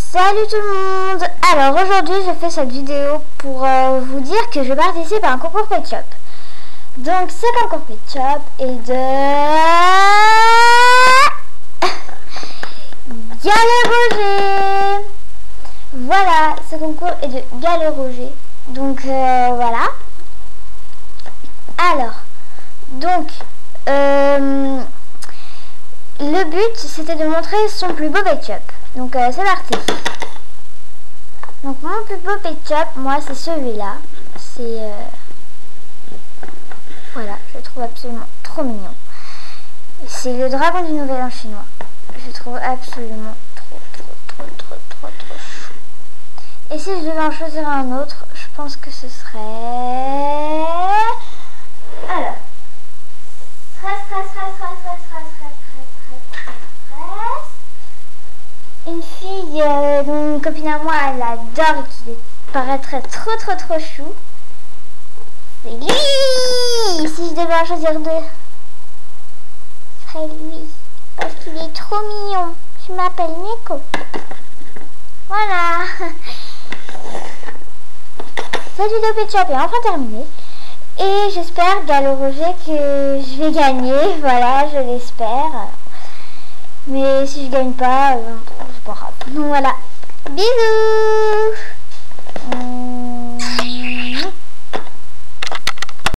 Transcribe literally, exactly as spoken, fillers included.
Salut tout le monde. Alors aujourd'hui je fais cette vidéo pour euh, vous dire que je participe à un concours Pet Shop. Donc ce concours Pet Shop est de Galeux-Roger. Voilà, ce concours est de Galeux-Roger. Donc euh, voilà. Alors, donc euh, le but c'était de montrer son plus beau Pet Shop. Donc euh, c'est parti. Donc mon plus beau Pet Shop, moi c'est celui-là. C'est euh... voilà, je le trouve absolument trop mignon. C'est le dragon du Nouvel An chinois. Je le trouve absolument trop trop trop trop trop trop chou. Et si je devais en choisir un autre, je pense que ce serait alors stress stress stress stress stress stress stress stress stress stress une fille euh, dont une copine à moi elle adore et qui paraîtrait trop trop trop chou. C'est lui. Si je devais en choisir deux, ce serait lui parce qu'il est trop mignon. Je m'appelle Nico. Voilà. Cette vidéo Pet Shop est enfin terminée et j'espère Galeux-Roger que je vais gagner. Voilà, je l'espère. Mais si je gagne pas, euh, c'est pas grave. Donc voilà. Bisous.